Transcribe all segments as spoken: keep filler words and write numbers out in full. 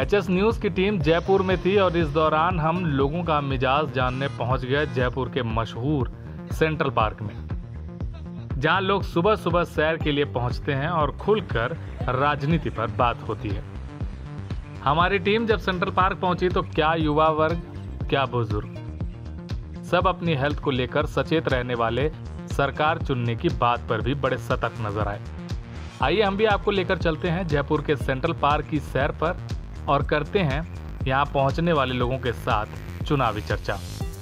HS news की team Jaipur में थी और इस दौरान हम लोगों का मिजाज जानने पहुंच गए जयपुर के मशहूर सेंट्रल पार्क में, जहां लोग सुबह सुबह सैर के लिए पहुंचते हैं और खुलकर राजनीति पर बात होती है। हमारी टीम जब सेंट्रल पार्क पहुंची तो क्या युवा वर्ग, क्या बुजुर्ग, सब अपनी हेल्थ को लेकर सचेत रहने वाले सरकार चुनने की बात पर भी बड़े सतर्क नजर आए। आइए हम भी आपको लेकर चलते हैं जयपुर के सेंट्रल पार्क की सैर पर और करते हैं यहाँ पहुँचने वाले लोगों के साथ चुनावी चर्चा।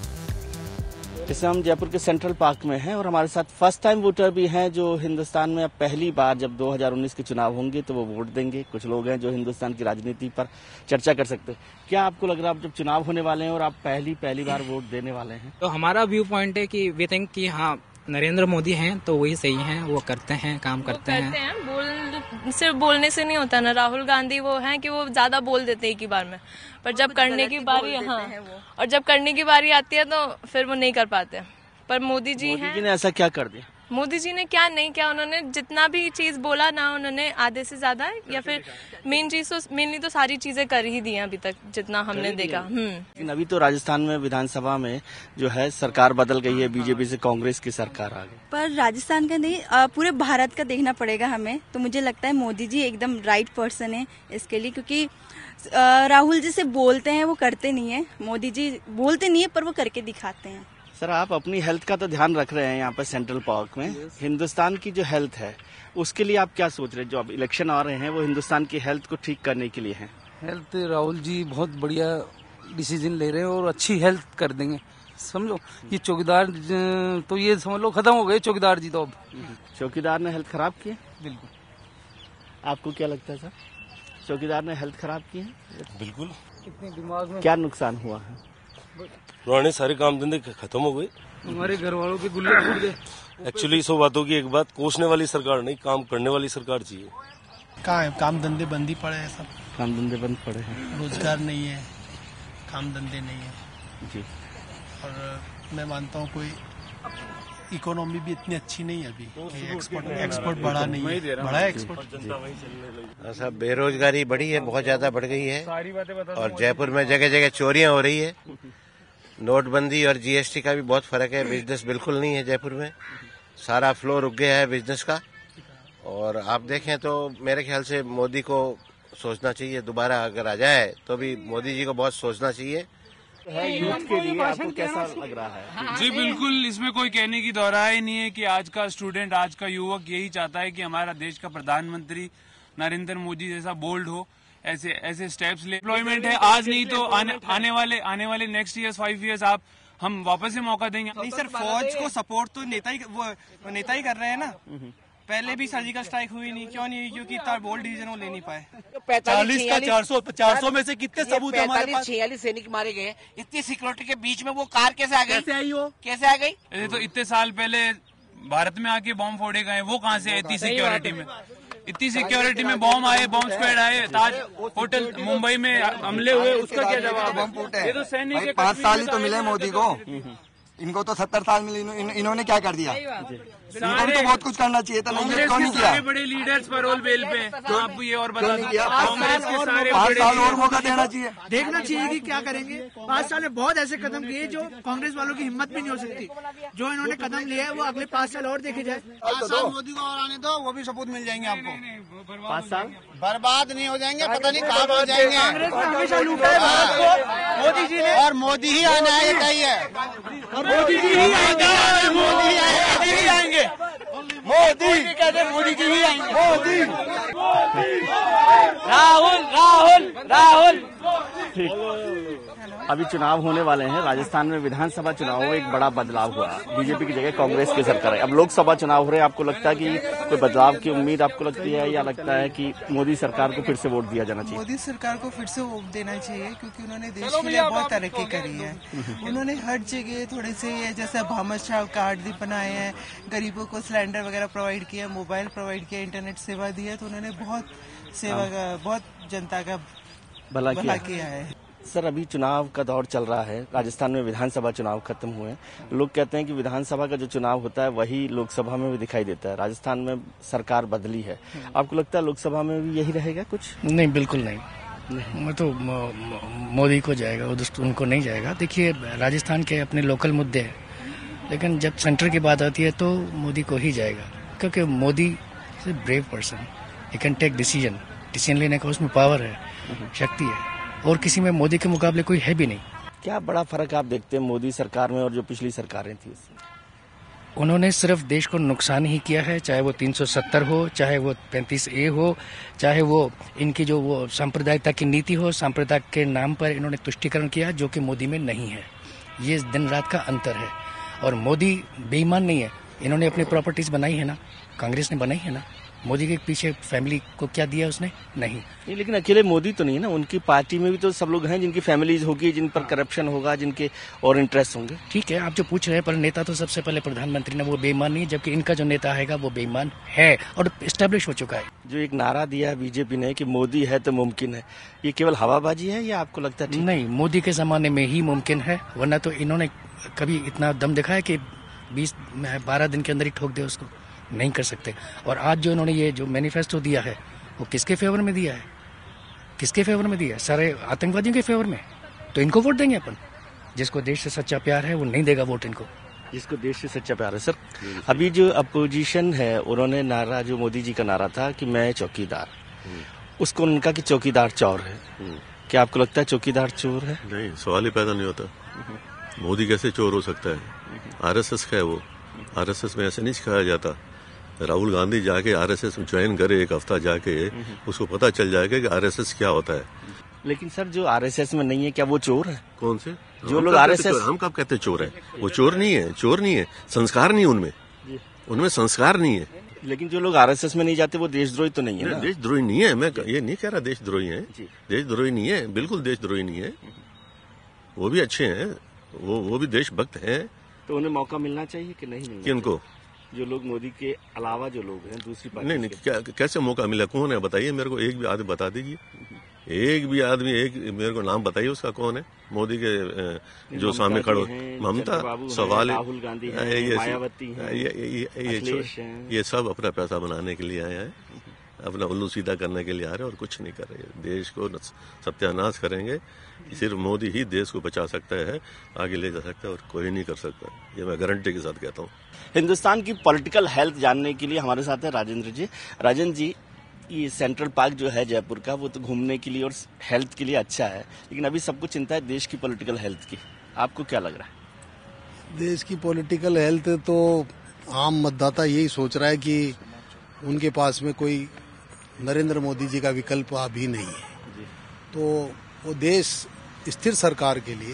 जैसे हम जयपुर के सेंट्रल पार्क में हैं और हमारे साथ फर्स्ट टाइम वोटर भी हैं जो हिंदुस्तान में अब पहली बार जब दो हज़ार उन्नीस के चुनाव होंगे तो वो वोट देंगे। कुछ लोग हैं जो हिंदुस्तान की राजनीति पर चर्चा कर सकते हैं। क्या आपको लग रहा है अब जब चुनाव होने वाले हैं और आप पहली पहली बार वोट देने वाले हैं? तो हमारा व्यू पॉइंट है कि वी थिंक कि हाँ नरेंद्र मोदी हैं तो वही सही हैं, वो करते हैं, काम करते हैं, करते हैं। बोल सिर्फ बोलने से नहीं होता ना। राहुल गांधी वो हैं कि वो ज्यादा बोल देते हैं एक ही बार में, पर जब करने की बारी हाँ और जब करने की बारी आती है तो फिर वो नहीं कर पाते। पर मोदी जी हैं। मोदी जी ने ऐसा क्या कर दिया? मोदी जी ने क्या नहीं किया, उन्होंने जितना भी चीज बोला ना उन्होंने आधे से ज्यादा या फिर मेन चीज तो मेनली तो सारी चीजें कर ही दी हैं अभी तक जितना हमने देखा। हम्म लेकिन अभी तो राजस्थान में विधानसभा में जो है सरकार बदल गई है, बीजेपी से कांग्रेस की सरकार आ गई। पर राजस्थान का नहीं पूरे भारत का देखना पड़ेगा हमें। तो मुझे लगता है मोदी जी एकदम राइट पर्सन है इसके लिए, क्योंकि राहुल जी से बोलते हैं वो करते नहीं है, मोदी जी बोलते नहीं है पर वो करके दिखाते हैं। सर आप अपनी हेल्थ का तो ध्यान रख रहे हैं यहाँ पर सेंट्रल पार्क में। हिंदुस्तान की जो हेल्थ है उसके लिए आप क्या सोच रहे हैं? जो अब इलेक्शन आ रहे हैं वो हिंदुस्तान की हेल्थ को ठीक करने के लिए हैं। हेल्थ राहुल जी बहुत बढ़िया डिसीजन ले रहे हैं और अच्छी हेल्थ कर देंगे। समझो ये चौकीदार तो ये समझ लो खत्म हो गए चौकीदार जी। तो अब चौकीदार ने हेल्थ खराब की है? बिल्कुल। आपको क्या लगता है सर, चौकीदार ने हेल्थ खराब की है? बिल्कुल। कितने दिमाग में क्या नुकसान हुआ है? पुराने सारे काम धंधे खत्म हो गए, हमारे घर वालों के गुल्ले फूट गए। एक्चुअली सौ बातों की एक बात, कोसने वाली सरकार नहीं, काम करने वाली सरकार चाहिए। कहाँ है? काम धंधे बंद ही पड़े हैं, सब काम धंधे बंद पड़े हैं, रोजगार नहीं है, काम धंधे नहीं है जी। और मैं मानता हूँ कोई इकोनॉमी भी इतनी अच्छी नहीं है अभी कि एक्सपोर्ट एक्सपोर्ट बढ़ा नहीं है, बढ़ा है एक्सपोर्ट। सब बेरोजगारी बढ़ी है, बहुत ज्यादा बढ़ गई है और जयपुर में जगह जगह चोरियां हो रही है। नोटबंदी और जीएसटी का भी बहुत फर्क है, बिजनेस बिल्कुल नहीं है जयपुर में, सारा फ्लो रुक गया है बिजनेस का। और आप देखें तो मेरे ख्याल से मोदी को सोचना चाहिए, दोबारा अगर आ जाए तो भी मोदी जी को बहुत सोचना चाहिए। यूथ के लिए आपको कैसा लग रहा है? जी बिल्कुल, इसमें कोई कहने की दोहराई ही नहीं है कि आज का स्टूडेंट, आज का युवक यही चाहता है कि हमारा देश का प्रधानमंत्री नरेंद्र मोदी जैसा बोल्ड हो, ऐसे ऐसे स्टेप्स ले। एम्प्लॉयमेंट है आज नहीं तो आने, आने वाले आने वाले नेक्स्ट ईयर्स फाइव ईयर्स आप हम वापस से मौका देंगे। नहीं सर, फौज को सपोर्ट तो नेता ही वो नेता ही कर रहे हैं ना। पहले भी सर्जिकल स्ट्राइक हुई नहीं, क्यों नहीं हुई? क्योंकि इतना बोल्ड डिसीजन वो ले नहीं पाए। चालीस का चार सौ चार सौ में से कितने सबूत है हमारे पास? छियालीस सैनिक मारे गए, इतनी सिक्योरिटी के बीच में वो कार कैसे आ गई? कैसे आई हो? कैसे आ गई? ऐसे तो इतने साल पहले भारत में आके बॉम्ब फोड़े गए, वो कहाँ से इतनी सिक्योरिटी में? इतनी सिक्योरिटी में बॉम्ब आए, बॉम्ब स्क्वाड आए, ताज होटल मुंबई में हमले हुए, उसका क्या जवाब? ये तो सैनिक पाँच साल ही तो मिले मोदी को, इनको तो सत्तर साल मिले, इन, इन्होंने क्या कर दिया? इनको भी तो बहुत कुछ करना चाहिए था, नहीं क्यों नहीं किया? बड़े लीडर्स पैरोल बेल पे, तो आपको ये और बता पाँच साल और मौका देना चाहिए, देखना चाहिए कि क्या करेंगे। पाँच साल में बहुत ऐसे कदम लिए जो कांग्रेस वालों की हिम्मत भी नहीं हो सकती। जो इन्होंने कदम लिए है वो अगले पाँच साल और देखे जाए। पाँच साल मोदी को और आने दो, वो भी सबूत मिल जाएंगे आपको। पाँच साल बर्बाद नहीं हो जाएंगे, पता नहीं कहाँ पहुँच जाएंगे। कांग्रेस ने हमेशा लूटा है भारत को, मोदी जी ने, और मोदी ही आना है, तय है। और मोदी जी ही आएंगे, मोदी ही आएंगे, मोदी कहते मोदी जी ही आएंगे। मोदी राहुल राहुल राहुल अभी चुनाव होने वाले हैं राजस्थान में, विधानसभा चुनाव में एक बड़ा बदलाव हुआ, बीजेपी की जगह कांग्रेस की सरकार है। अब लोकसभा चुनाव हो रहे हैं, आपको लगता है कि कोई बदलाव की उम्मीद आपको लगती है या लगता है कि मोदी सरकार को फिर से वोट दिया जाना चाहिए? मोदी सरकार को फिर से वोट देना चाहिए, क्योंकि उन्होंने देश के लिए बहुत तरक्की करी है। उन्होंने हर जगह थोड़े से जैसे भामाशाह कार्ड भी बनाए हैं, गरीबों को सिलेंडर वगैरह प्रोवाइड किया, मोबाइल प्रोवाइड किया, इंटरनेट सेवा दी है। तो उन्होंने बहुत सेवा का, बहुत जनता का भला किया, किया है। सर अभी चुनाव का दौर चल रहा है, राजस्थान में विधानसभा चुनाव खत्म हुए हैं, लोग कहते हैं कि विधानसभा का जो चुनाव होता है वही लोकसभा में भी दिखाई देता है। राजस्थान में सरकार बदली है, आपको लगता है लोकसभा में भी यही रहेगा कुछ? नहीं, बिल्कुल नहीं। मैं तो मोदी को जाएगा, उनको नहीं जाएगा। देखिए राजस्थान के अपने लोकल मुद्दे हैं, लेकिन जब सेंटर की बात आती है तो मोदी को ही जाएगा, क्योंकि Modi is a brave person, he can take decision decision लेने का उसमें पावर है, शक्ति है, और किसी में मोदी के मुकाबले कोई है भी नहीं। क्या बड़ा फर्क आप देखते हैं मोदी सरकार में और जो पिछली सरकारें थी? उन्होंने सिर्फ देश को नुकसान ही किया है, चाहे वो तीन सौ सत्तर हो, चाहे वो पैंतीस ए हो, चाहे वो इनकी जो वो सांप्रदायिकता की नीति हो, सांप्रदायिक के नाम पर इन्होंने तुष्टीकरण किया जो कि मोदी में नहीं है। ये दिन रात का अंतर है। और मोदी बेईमान नहीं है, इन्होंने अपनी प्रॉपर्टीज बनाई है ना, कांग्रेस ने बनाई है ना। मोदी के पीछे फैमिली को क्या दिया उसने? नहीं नहीं, लेकिन अकेले मोदी तो नहीं है ना, उनकी पार्टी में भी तो सब लोग हैं जिनकी फैमिलीज होगी, जिन पर करप्शन होगा, जिनके और इंटरेस्ट होंगे। ठीक है, आप जो पूछ रहे हैं, पर नेता तो सबसे पहले प्रधानमंत्री ने, वो बेईमान नहीं, जबकि इनका जो नेता आएगा वो बेईमान है और एस्टेब्लिश हो चुका है। जो एक नारा दिया बीजेपी ने कि मोदी है तो मुमकिन है, ये केवल हवाबाजी है या आपको लगता है? नहीं, मोदी के जमाने में ही मुमकिन है, वरना तो इन्होंने कभी इतना दम दिखाया कि बीस बारह दिन के अंदर ही ठोक दे उसको? नहीं कर सकते। और आज जो इन्होंने ये जो मैनिफेस्टो दिया है वो किसके फेवर में दिया है? किसके फेवर में दिया है? सारे आतंकवादियों के फेवर में। तो इनको वोट देंगे अपन? जिसको देश से सच्चा प्यार है वो नहीं देगा वोट इनको। जिसको देश से सच्चा प्यार है। सर, अभी जो अपोजिशन है उन्होंने नारा, जो मोदी जी का नारा था कि मैं चौकीदार, उसको उनका कि चौकीदार चोर है। क्या आपको लगता है चौकीदार चोर है? नहीं, सवाल ही पैदा नहीं होता। मोदी कैसे चोर हो सकता है? आरएसएस का है वो। आरएसएस में ऐसे नहीं सिखाया जाता। राहुल गांधी जाके आरएसएस में ज्वाइन करे एक हफ्ता जाके, उसको पता चल जाएगा कि आरएसएस क्या होता है। लेकिन सर, जो आरएसएस में नहीं है, क्या वो चोर है? कौन से? जो लोग आरएसएस, हम कब कहते हैं चोर है? वो चोर नहीं है, चोर नहीं है, संस्कार नहीं उनमें, उनमें संस्कार नहीं है। लेकिन जो लोग आरएसएस में नहीं जाते वो देशद्रोही तो नहीं है ना? देशद्रोही नहीं है, मैं ये नहीं कह रहा देशद्रोही है, देशद्रोही नहीं है, बिल्कुल देशद्रोही नहीं है। वो भी अच्छे हैं, वो वो भी देशभक्त हैं। तो उन्हें मौका मिलना चाहिए कि नहीं मिलना? किनको? जो लोग मोदी के अलावा जो लोग हैं दूसरी पार्टी। नहीं नहीं, क्या कैसे मौका मिला? कौन है बताइए मेरे को, एक भी आदमी बता दीजिए, एक भी आदमी, एक मेरे को नाम बताइए उसका, कौन है मोदी के जो सामने खड़ो? ममता, सवाल राहुल गांधी, मायावती, ये सब अपना पैसा बनाने के लिए आए हैं, अपना उल्लू सीधा करने के लिए आ रहे हैं और कुछ नहीं कर रहे। देश को सत्यानाश करेंगे। सिर्फ मोदी ही देश को बचा सकता है, आगे ले जा सकता है, और कोई नहीं कर सकता। ये मैं गारंटी के साथ कहता हूँ। हिंदुस्तान की पॉलिटिकल हेल्थ जानने के लिए हमारे साथ है राजेंद्र जी। राजेंद्र जी, ये सेंट्रल पार्क जो है जयपुर का, वो तो घूमने के लिए और हेल्थ के लिए अच्छा है, लेकिन अभी सबको चिंता है देश की पॉलिटिकल हेल्थ की। आपको क्या लग रहा है? देश की पॉलिटिकल हेल्थ तो आम मतदाता यही सोच रहा है कि उनके पास में कोई नरेंद्र मोदी जी का विकल्प अभी नहीं है, तो वो देश स्थिर सरकार के लिए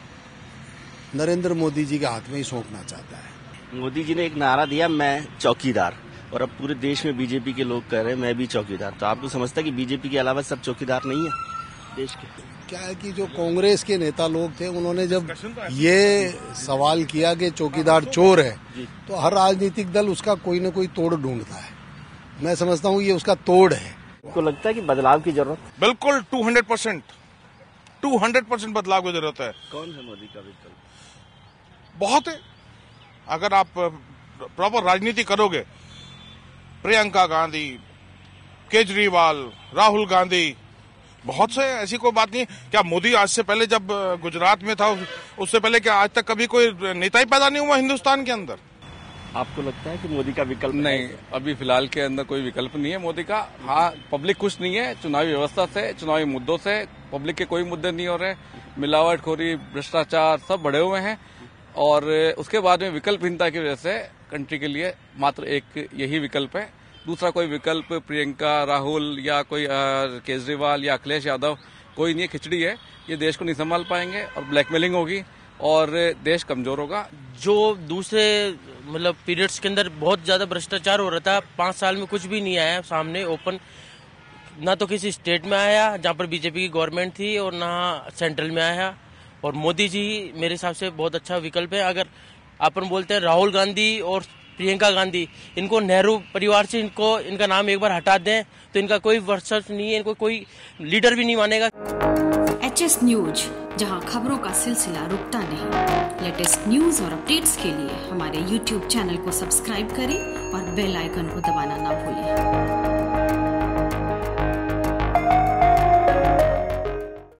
नरेंद्र मोदी जी के हाथ में ही सौंपना चाहता है। मोदी जी ने एक नारा दिया, मैं चौकीदार, और अब पूरे देश में बीजेपी के लोग कह रहे हैं मैं भी चौकीदार। तो आपको समझता है कि बीजेपी के अलावा सब चौकीदार नहीं है देश के? क्या है कि जो कांग्रेस के नेता लोग थे, उन्होंने जब ये सवाल किया कि चौकीदार चोर है, तो हर राजनीतिक दल उसका कोई न कोई तोड़ ढूंढता है। मैं समझता हूँ ये उसका तोड़ है। आपको लगता है कि बदलाव की जरूरत? बिल्कुल two hundred percent two hundred percent बदलाव की जरूरत है। कौन है मोदी का विकल्प? बहुत है। अगर आप प्रॉपर राजनीति करोगे, प्रियंका गांधी, केजरीवाल, राहुल गांधी, बहुत से, ऐसी कोई बात नहीं। क्या मोदी आज से पहले जब गुजरात में था, उससे पहले क्या आज तक कभी कोई नेता ही पैदा नहीं हुआ हिंदुस्तान के अंदर? आपको लगता है कि मोदी का विकल्प? नहीं, अभी फिलहाल के अंदर कोई विकल्प नहीं है मोदी का। हाँ, पब्लिक खुश नहीं है चुनावी व्यवस्था से, चुनावी मुद्दों से। पब्लिक के कोई मुद्दे नहीं हो रहे, मिलावटखोरी, भ्रष्टाचार सब बढ़े हुए हैं, और उसके बाद में विकल्पहीनता की वजह से कंट्री के लिए मात्र एक यही विकल्प है। दूसरा कोई विकल्प प्रियंका, राहुल या कोई केजरीवाल या अखिलेश यादव कोई नहीं है। खिचड़ी है, ये देश को नहीं संभाल पाएंगे और ब्लैकमेलिंग होगी और देश कमजोर होगा। जो दूसरे मतलब पीरियड्स के अंदर बहुत ज्यादा भ्रष्टाचार हो रहा था, पांच साल में कुछ भी नहीं आया सामने ओपन, ना तो किसी स्टेट में आया जहां पर बीजेपी की गवर्नमेंट थी और ना सेंट्रल में आया। और मोदी जी मेरे हिसाब से बहुत अच्छा विकल्प है। अगर अपन बोलते हैं राहुल गांधी और प्रियंका गांधी, इनको नेहरू परिवार से इनको इनका नाम एक बार हटा दें तो इनका कोई वर्चस्व नहीं है, इनको कोई लीडर भी नहीं मानेगा। एच एस न्यूज, जहां खबरों का सिलसिला रुकता नहीं। लेटेस्ट न्यूज और अपडेट्स के लिए हमारे यूट्यूब चैनल को सब्सक्राइब करें और बेल आइकन को दबाना ना भूलें।